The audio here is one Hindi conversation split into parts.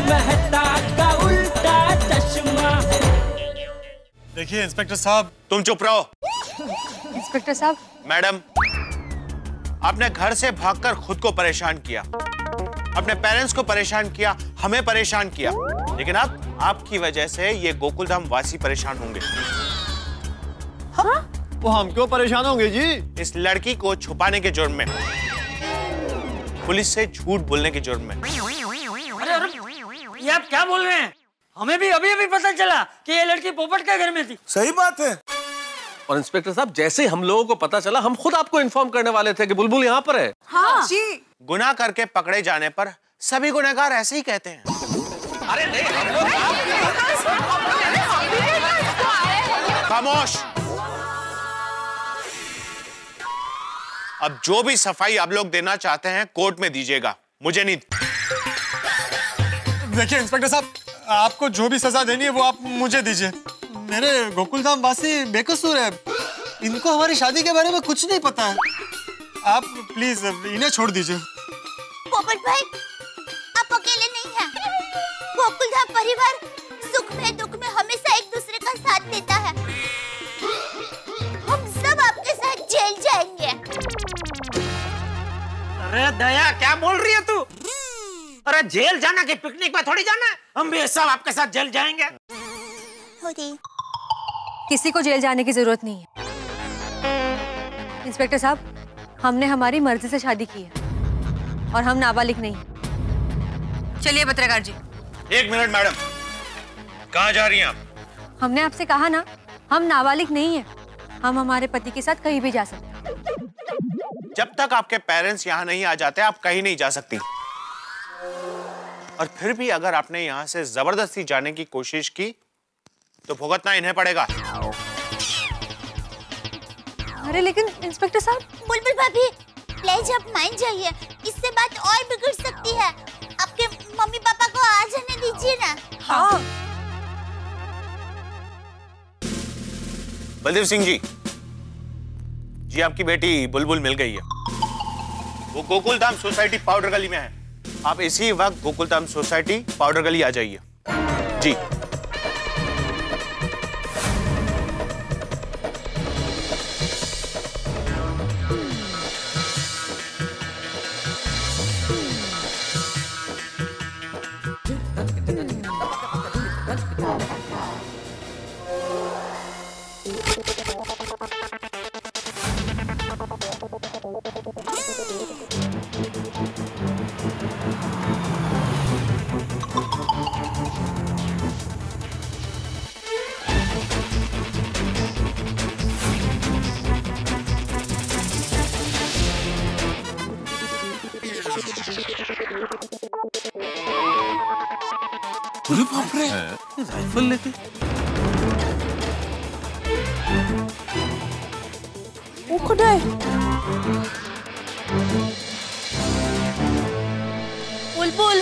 मेहता का उल्टा चश्मा। देखिए इंस्पेक्टर साहब। तुम चुप रहो। इंस्पेक्टर साहब। मैडम, आपने घर से भागकर खुद को परेशान किया, अपने पेरेंट्स को परेशान किया, हमें परेशान किया, लेकिन अब आपकी वजह से ये गोकुलधाम वासी परेशान होंगे। हाँ? वो हम क्यों परेशान होंगे जी? इस लड़की को छुपाने के जुर्म में, पुलिस से झूठ बोलने के जुर्म में। अरे ये आप क्या बोल रहे हैं? हमें भी अभी अभी पता चला कि ये लड़की पोपट के घर में थी। सही बात है। और इंस्पेक्टर साहब, जैसे ही हम लोगों को पता चला, हम खुद आपको इन्फॉर्म करने वाले थे कि बुलबुल यहाँ पर है। हाँ जी। गुनाह करके पकड़े जाने पर सभी गुनहगार ऐसे ही कहते हैं। अरे नहीं, हम लोग खामोश। अब जो भी सफाई आप लोग देना चाहते हैं कोर्ट में दीजिएगा, मुझे नहीं। देखिए इंस्पेक्टर साहब, आपको जो भी सजा देनी है वो आप मुझे दीजिए। मेरे गोकुलधाम वासी बेकसूर है, इनको हमारी शादी के बारे में कुछ नहीं पता है। आप प्लीज इन्हें छोड़ दीजिए। पोपट भाई, आप अकेले नहीं हैं। गोकुलधाम परिवार सुख में दुख में हमेशा एक दूसरे का साथ देता है। हम सब आपके साथ जेल जाएंगे। अरे दया, क्या बोल रही है तू? अरे जेल जाना कि पिकनिक में थोड़ी जाना है? हम भी सब आपके साथ जेल जाएंगे। किसी को जेल जाने की जरूरत नहीं है। इंस्पेक्टर साहब, हमने हमारी मर्जी से शादी की है और हम नाबालिग नहीं। चलिए पत्रकार जी। एक मिनट मैडम, कहाँ जा रही हैं आप? हमने आपसे कहा ना, हम नाबालिग नहीं है। हम हमारे पति के साथ कहीं भी जा सकते हैं। जब तक आपके पेरेंट्स यहाँ नहीं आ जाते, आप कहीं नहीं जा सकती। और फिर भी अगर आपने यहाँ से जबरदस्ती जाने की कोशिश की तो भुगतना इन्हें पड़ेगा। अरे लेकिन इंस्पेक्टर साहब। बुलबुल भाभी, प्लीज आप मान जाइए, इससे बात और बिगड़ सकती है। आपके मम्मी पापा को आ जाने दीजिए ना। हाँ। बलदेव सिंह जी, आपकी बेटी बुलबुल मिल गई है। वो गोकुलधाम सोसाइटी पाउडर गली में है। आप इसी वक्त गोकुलधाम सोसाइटी पाउडर गली आ जाइए। जी। राइफल लेके वो खुदा है। बुलबुल।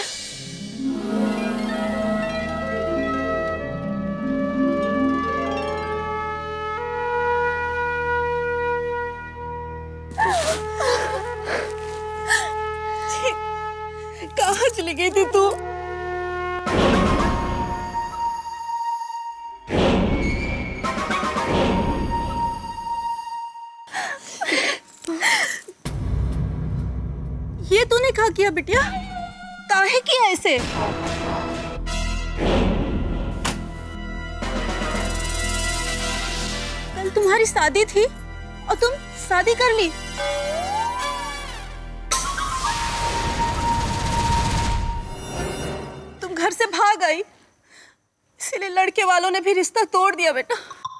कहाँ चली गई थी तू? ये तूने क्या किया बिटिया? काहे किया ऐसे? कल तुम्हारी शादी थी और तुम शादी कर ली। तुम घर से भाग आई, इसीलिए लड़के वालों ने भी रिश्ता तोड़ दिया बेटा।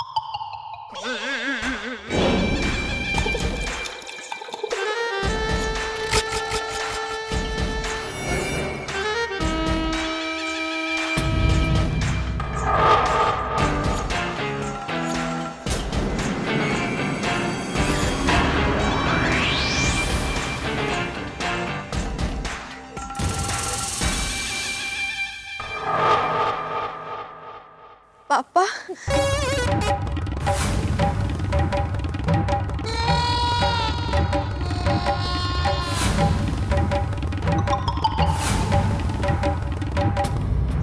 पापा।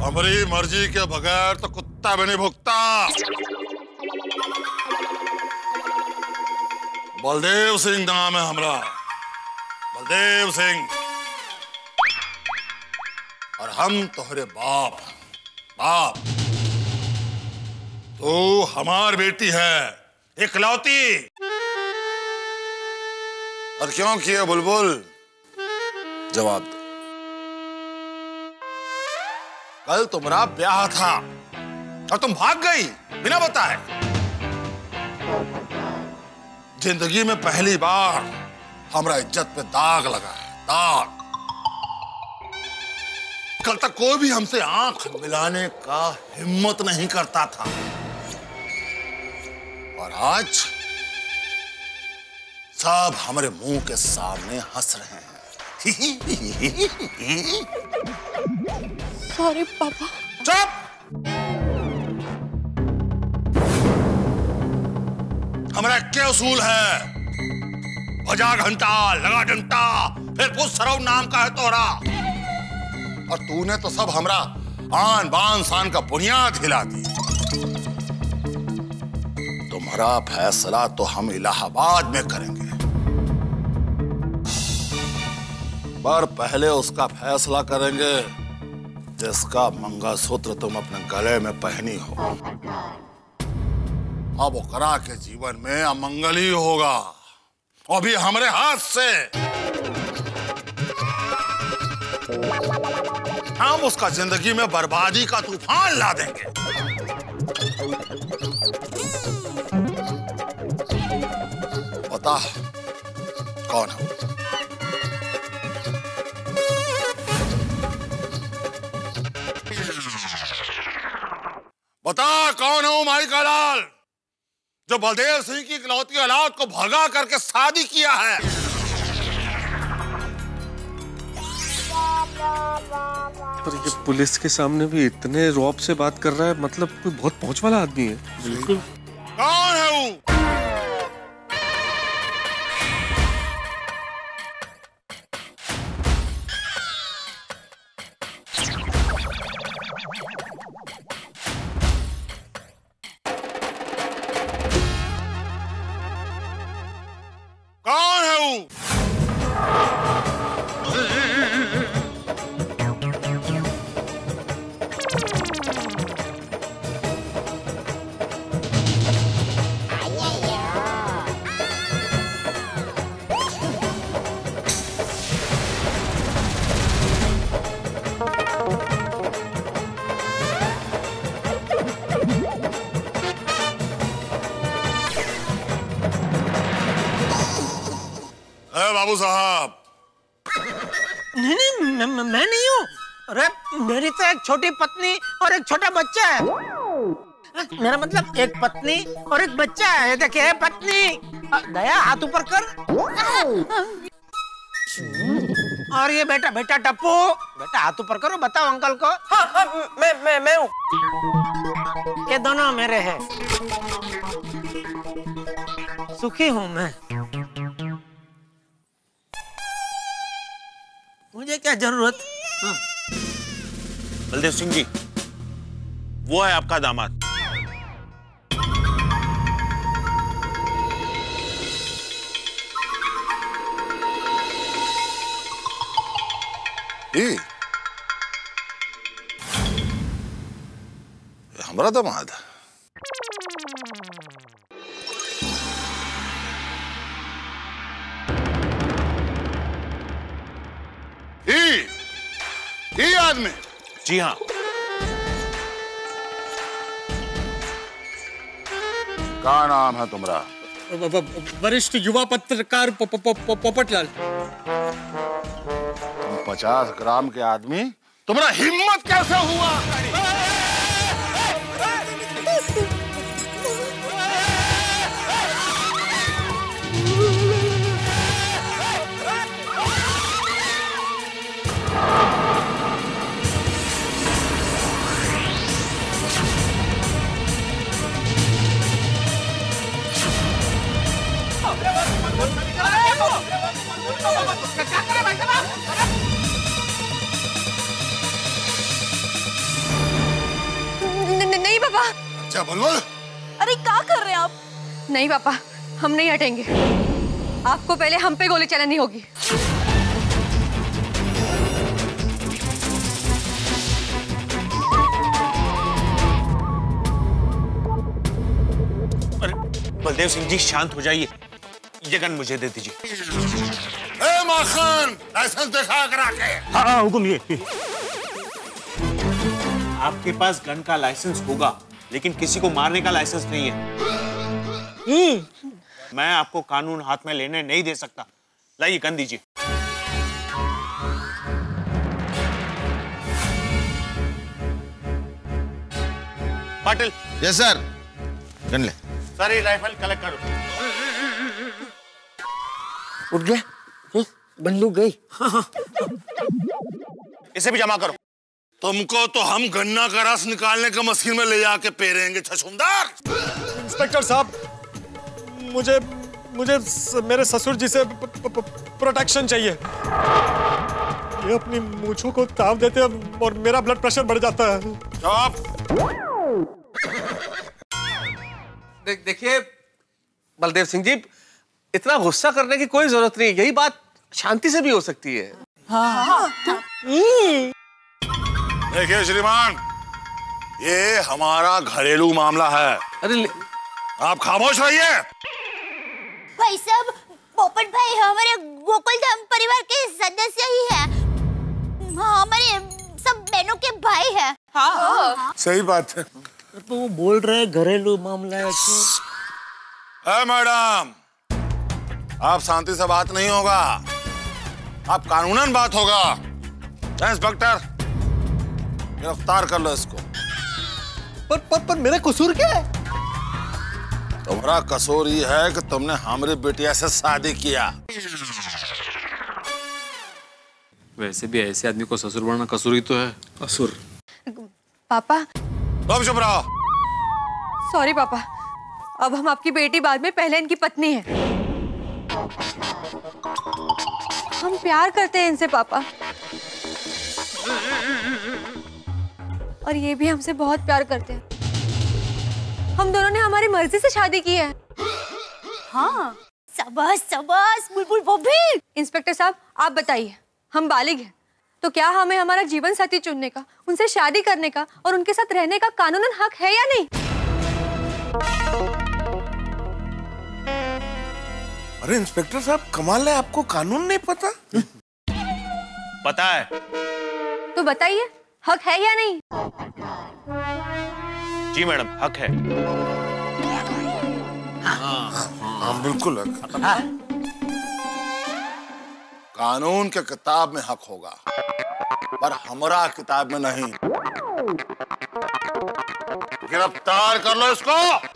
हमारी मर्जी के बगैर तो कुत्ता भी नहीं भुगता। बलदेव सिंह नाम है हमरा, बलदेव सिंह। और हम तोहरे बाप बाप। तो हमार बेटी है इकलौती। और क्यों किया बुलबुल? जवाब दो। कल तुम्हारा ब्याह था और तुम भाग गई बिना बताए। जिंदगी में पहली बार हमारा इज्जत पे दाग लगा है, दाग। कल तक कोई भी हमसे आंख मिलाने का हिम्मत नहीं करता था, और आज सब हमारे मुंह के सामने हंस रहे हैं। सॉरी पापा। चुप! हमारा क्या उसूल है? बजा घंटा, लगा डंटा, फिर पुष्प सरव नाम का है तोहरा। और तूने तो सब हमरा आन बान शान का बुनियाद हिला दी। तुम्हारा फैसला तो हम इलाहाबाद में करेंगे, पर पहले उसका फैसला करेंगे जिसका मंगलसूत्र तुम अपने गले में पहनी हो। अब ओकरा के जीवन में अमंगल ही होगा, और भी हमारे हाथ से। हम उसका जिंदगी में बर्बादी का तूफान ला देंगे। बता कौन है? बता कौन है माई का लाल, जो बलदेव सिंह की इकलौती औलाद को भगा करके शादी किया है? पर ये पुलिस के सामने भी इतने रौब से बात कर रहा है, मतलब कोई बहुत पहुंच वाला आदमी है। बिल्कुल। कौन है वो? कौन है वो? बाबू साहब। नहीं, मैं नहीं हूँ। अरे मेरी तो एक छोटी पत्नी और एक छोटा बच्चा है। मेरा मतलब एक पत्नी और एक बच्चा है। देखिए पत्नी, दया हाथ ऊपर कर। और ये बेटा, बेटा टप्पू, बेटा हाथ ऊपर करो, बताओ अंकल को। हाँ, मैं हूँ। ये दोनों मेरे हैं। सुखी हूँ मैं। मुझे क्या जरूरत? बलदेव सिंह जी, वो है आपका दामाद। ये हमारा दामाद है। ये आदमी? जी हाँ। क्या नाम है तुम्हारा? वरिष्ठ युवा पत्रकार पोपटलाल। तुम 50 ग्राम के आदमी, तुम्हारा हिम्मत कैसे हुआ? पापा। क्या बुलबुल? अरे क्या कर रहे हैं आप? नहीं पापा, हम नहीं हटेंगे। आपको पहले हम पे गोली चलानी होगी। अरे बलदेव सिंह जी शांत हो जाइए, ये गन मुझे दे दीजिए। ए माखन, लाइसेंस दिखा करा के। हाँ हुकुम ये। आपके पास गन का लाइसेंस होगा, लेकिन किसी को मारने का लाइसेंस नहीं है। मैं आपको कानून हाथ में लेने नहीं दे सकता। लाइए गन दीजिए। पाटिल। Yes sir. गन ले। सारी राइफल कलेक्ट करो। उठ गया, बंदूक गई। इसे भी जमा करो। तुमको तो हम गन्ना का रस निकालने का मशीन में ले जाके पेरेंगे छछूंदर। इंस्पेक्टर साहब, मुझे मेरे ससुर जी से प्रोटेक्शन चाहिए। ये अपनी मूंछों को ताव देते हैं और मेरा ब्लड प्रेशर बढ़ जाता है। देखिए बलदेव सिंह जी, इतना गुस्सा करने की कोई जरूरत नहीं। यही बात शांति से भी हो सकती है। देखिए श्रीमान, ये हमारा घरेलू मामला है। अरे आप खामोश रहिए। भाई साहब, पोपट भाई हमारे गोकुलधाम परिवार के सदस्य ही है। हमारे सब बहनों के भाई है। हाँ। सही बात है। तो वो बोल रहे घरेलू मामला है। मैडम, आप शांति से बात नहीं होगा, आप कानूनन बात होगा। इंस्पेक्टर, गिरफ्तार कर लो इसको। पर मेरा कसूर क्या है? तुम्हारा कसूर ये है कि तुमने हमारी बिटिया से शादी किया। वैसे भी ऐसे आदमी को ससुर बनना कसूर ही तो है। कसूर। पापा। तुम चुप रहो। सॉरी पापा, अब हम आपकी बेटी, बाद में पहले इनकी पत्नी है। हम प्यार करते हैं इनसे पापा, और ये भी हमसे बहुत प्यार करते हैं। हम दोनों ने हमारी मर्जी से शादी की है। हाँ, शाबाश शाबाश बुलबुल बॉबी। इंस्पेक्टर साहब, आप बताइए, हम बालिग हैं तो क्या हमें हमारा जीवन साथी चुनने का, उनसे शादी करने का और उनके साथ रहने का कानूनन हक है या नहीं? अरे इंस्पेक्टर साहब, कमाल है, आपको कानून नहीं पता? पता है। तो बताइए, हक है या नहीं? जी मैडम, हक है। हाँ, बिल्कुल हक। कानून के किताब में हक होगा, पर हमरा किताब में नहीं। गिरफ्तार कर लो इसको।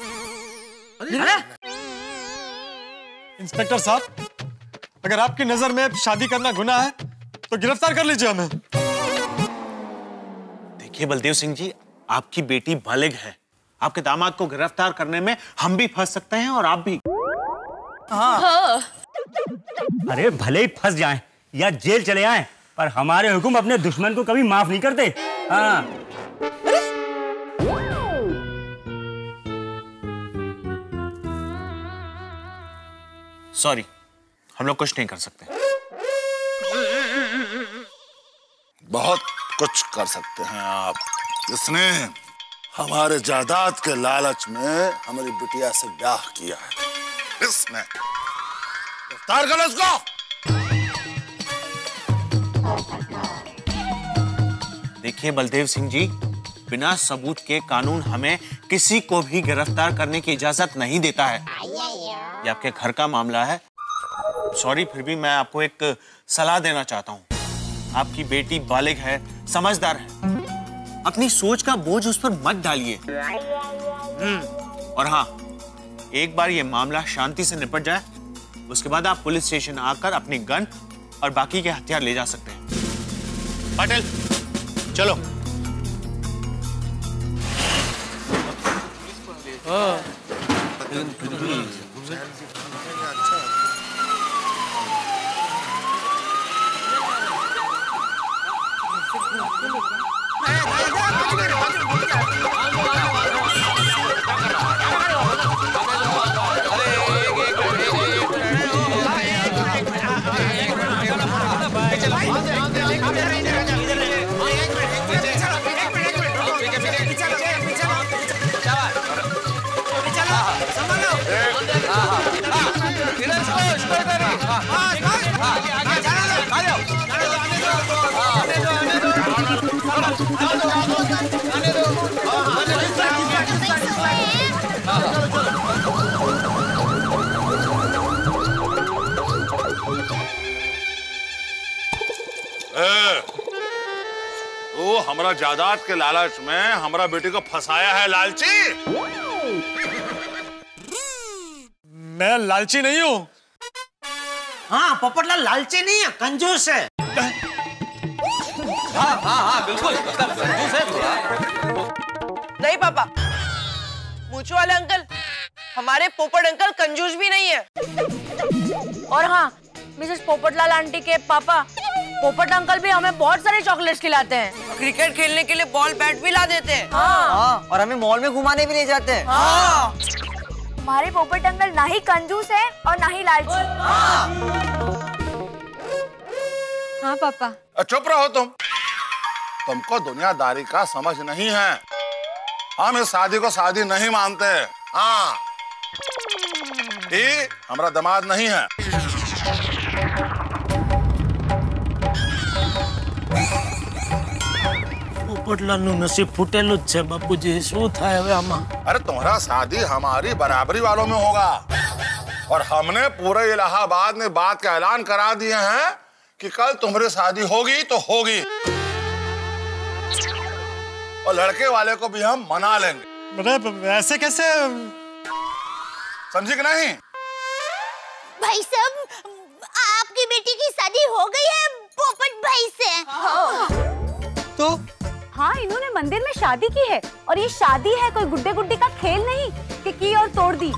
इंस्पेक्टर साहब, अगर आपकी नजर में शादी करना गुनाह है तो गिरफ्तार कर लीजिए हमें। देखिए बलदेव सिंह जी, आपकी बेटी बालिग है। आपके दामाद को गिरफ्तार करने में हम भी फंस सकते हैं और आप भी। हाँ। अरे भले ही फंस जाएं या जेल चले आएं, पर हमारे हुक्म अपने दुश्मन को कभी माफ नहीं करते। हाँ। सॉरी, हम लोग कुछ नहीं कर सकते। बहुत कुछ कर सकते हैं आप। इसने हमारे जायदाद के लालच में हमारी बिटिया से ब्याह किया है। इसने। गिरफ्तार करो इसको। देखिए बलदेव सिंह जी, बिना सबूत के कानून हमें किसी को भी गिरफ्तार करने की इजाजत नहीं देता है। ये आपके घर का मामला है। सॉरी, फिर भी मैं आपको एक सलाह देना चाहता हूँ। आपकी बेटी बालिग है, समझदार है। अपनी सोच का बोझ उस पर मत डालिए। और हाँ, एक बार ये मामला शांति से निपट जाए, उसके बाद आप पुलिस स्टेशन आकर अपनी गन और बाकी के हथियार ले जा सकते हैं। पाटिल, चलो। तो हमारा जायदाद के लालच में हमारा बेटी को फंसाया है लालची। मैं लालची नहीं हूँ। हाँ पोपटलाल लालची नहीं है, कंजूस है। हाँ बिल्कुल कंजूस है थोड़ा। नहीं पापा, मूछों वाले अंकल, हमारे पोपट अंकल कंजूस भी नहीं है। और हाँ, मिसेस पोपटलाल आंटी के पापा पोपट अंकल भी हमें बहुत सारे चॉकलेट्स खिलाते हैं। क्रिकेट खेलने के लिए बॉल बैट भी ला देते हैं। हाँ। और हमें मॉल में घुमाने भी ले जाते हैं। हमारे पोपट अंकल ना ही कंजूस है और ना ही लालची। हाँ पापा। चुप रहो तुमको दुनियादारी का समझ नहीं है। हम इस शादी को शादी नहीं मानते। हाँ, ये हमारा दामाद नहीं है। પોપટલાલનું નસીબ ફૂટેલું જ છે બાપુજી, શું થાય હવે આમાં? अरे तुम्हारा शादी हमारी बराबरी वालों में होगा और हमने पूरे इलाहाबाद में बात का ऐलान करा दिए हैं कि कल तुम्हारी शादी होगी तो होगी और लड़के वाले को भी हम मना लेंगे। अरे ऐसे कैसे? समझी कि नहीं? भाई साहब, आपकी बेटी की शादी हो गई है पोपट भाई से। तो हाँ, इन्होंने मंदिर में शादी की है और ये शादी है कोई गुड्डे गुड्डी का खेल नहीं कि की और तोड़ दी।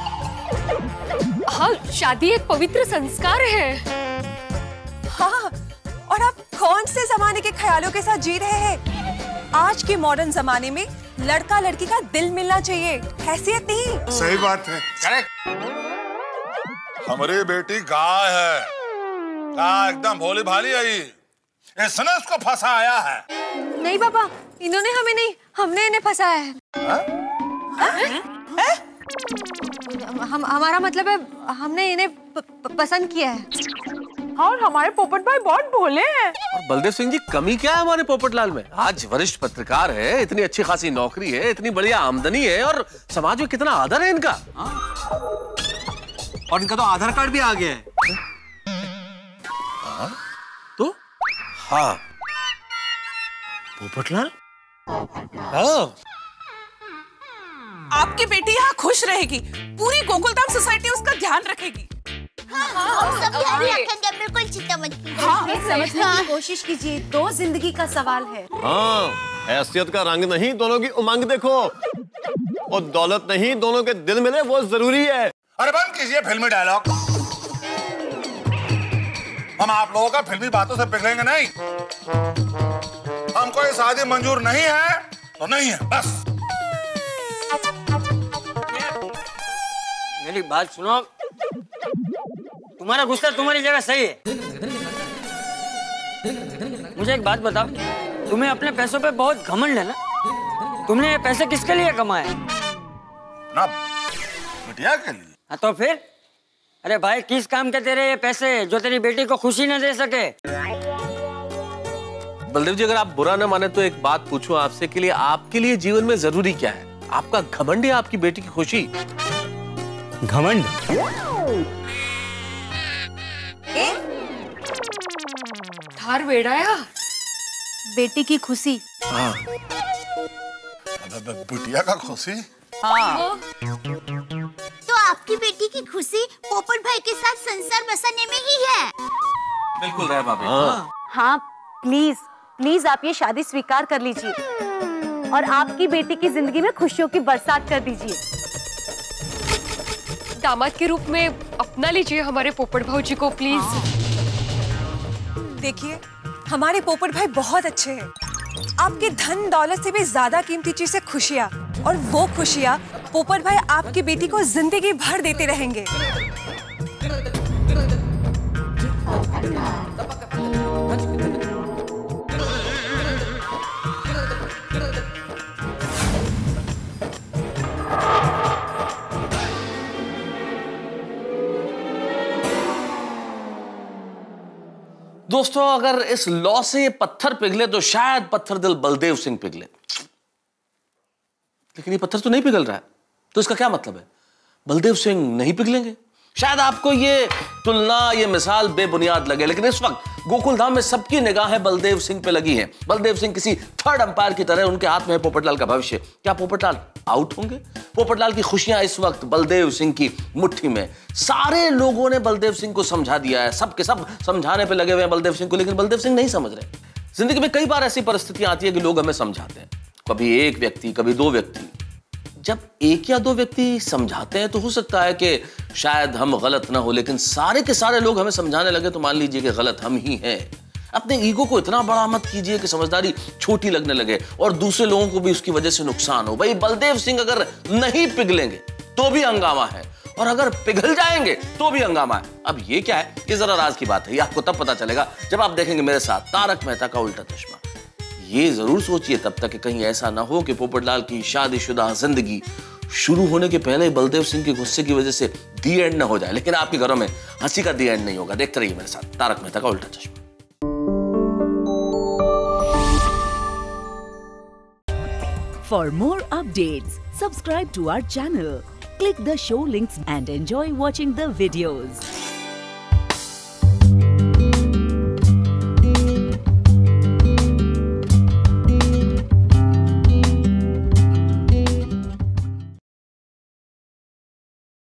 हाँ, शादी एक पवित्र संस्कार है। हाँ, और आप कौन से जमाने के ख्यालों के साथ जी रहे हैं? आज के मॉडर्न जमाने में लड़का लड़की का दिल मिलना चाहिए, हैसियत नहीं। सही बात है। करेक्ट। हमारी बेटी गाय है, गाय एकदम भोली भाली है। इसने उसको फंसाया है। नहीं पापा, इन्होंने हमें नहीं, हमने इन्हें फंसाया है। हमारा मतलब है हमने इन्हें पसंद किया है। और हमारे पोपट भाई बहुत भोले हैं। और बलदेव सिंह जी, कमी क्या है हमारे पोपटलाल में? आज वरिष्ठ पत्रकार है, इतनी अच्छी खासी नौकरी है, इतनी बढ़िया आमदनी है और समाज में कितना आदर है इनका। और इनका तो आधार कार्ड भी आ गया है। तो हाँ પોપટલાલ, आपकी बेटी यहाँ खुश रहेगी, पूरी गोकुलधाम सोसाइटी उसका ध्यान रखेगी। हम सब ध्यान रखेंगे, बिल्कुल चिंता मत कीजिए। समझने की कोशिश कीजिए, तो जिंदगी का सवाल है। हाँ, हैसियत का रंग नहीं, दोनों की उमंग देखो। और दौलत नहीं, दोनों के दिल मिले वो जरूरी है। अरे बंद कीजिए फिल्मी डायलॉग। हम आप लोगों का फिल्मी बातों से पिघलेंगे नहीं। हमको ये शादी मंजूर नहीं है तो नहीं है, बस। मेरी बात सुनो, तुम्हारा गुस्सा तुम्हारी जगह सही है। मुझे एक बात बताओ, तुम्हें अपने पैसों पे बहुत घमंड है ना? तुमने ये पैसे किसके लिए कमाए? ना बिटिया के लिए। हाँ तो फिर? अरे भाई, किस काम के तेरे ये पैसे जो तेरी बेटी को खुशी न दे सके? बलदेव जी, अगर आप बुरा न माने तो एक बात पूछूं आपसे के लिए, आपके लिए जीवन में जरूरी क्या है? आपका घमंड या आपकी बेटी की खुशी? घमंड? थार बेड़ाया बेटी की खुशी। हाँ। बिटिया का खुशी? हाँ। तो आपकी बेटी की खुशी पोपट भाई के साथ संसार बसाने में ही है। बिल्कुल रहे भाभी। हाँ, प्लीज प्लीज आप ये शादी स्वीकार कर लीजिए और आपकी बेटी की जिंदगी में खुशियों की बरसात कर दीजिए। दामाद के रूप में अपना लीजिए हमारे पोपट भाऊ जी को प्लीज। देखिए, हमारे पोपट भाई बहुत अच्छे हैं। आपके धन दौलत से भी ज्यादा कीमती चीज है खुशियाँ, और वो खुशियाँ पोपट भाई आपकी बेटी को जिंदगी भर देते रहेंगे। दोस्तों, अगर इस लॉ से ये पत्थर पिघले तो शायद पत्थर दिल बलदेव सिंह पिघले, लेकिन ये पत्थर तो नहीं पिघल रहा है, तो इसका क्या मतलब है? बलदेव सिंह नहीं पिघलेंगे। शायद आपको ये तुलना, ये मिसाल बेबुनियाद लगे, लेकिन इस वक्त गोकुलधाम में सबकी निगाहें बलदेव सिंह पे लगी हैं। बलदेव सिंह किसी थर्ड अंपायर की तरह, उनके हाथ में है पोपटलाल का भविष्य। क्या पोपटलाल आउट होंगे? पोपटलाल की खुशियां इस वक्त बलदेव सिंह की मुट्ठी में। सारे लोगों ने बलदेव सिंह को समझा दिया है, सब के सब समझाने पे लगे हुए हैं बलदेव सिंह को, लेकिन बलदेव सिंह नहीं समझ रहे। जिंदगी में कई बार ऐसी परिस्थितियां आती है कि लोग हमें समझाते हैं, कभी एक व्यक्ति, कभी दो व्यक्ति। जब एक या दो व्यक्ति समझाते हैं तो हो सकता है कि शायद हम गलत ना हो, लेकिन सारे के सारे लोग हमें समझाने लगे तो मान लीजिए कि गलत हम ही हैं। अपने ईगो को इतना बड़ा मत कीजिए कि समझदारी छोटी लगने लगे और दूसरे लोगों को भी उसकी वजह से नुकसान हो। भाई, बलदेव सिंह अगर नहीं पिघलेंगे तो भी हंगामा है, और अगर पिघल जाएंगे तो भी हंगामा है। अब ये क्या है, ये जरा राज की बात है, ये आपको तब पता चलेगा जब आप देखेंगे मेरे साथ तारक मेहता का उल्टा चश्मा। ये जरूर सोचिए तब तक कि कहीं ऐसा ना हो कि पोपटलाल की शादीशुदा जिंदगी शुरू होने के पहले बलदेव सिंह के गुस्से की वजह से दी एंड ना हो जाए। लेकिन आपके घरों में हंसी का दी एंड नहीं होगा। देखते रहिए मेरे साथ तारक मेहता का उल्टा चश्मा। For more updates, subscribe to our channel, click the show links and enjoy watching the videos.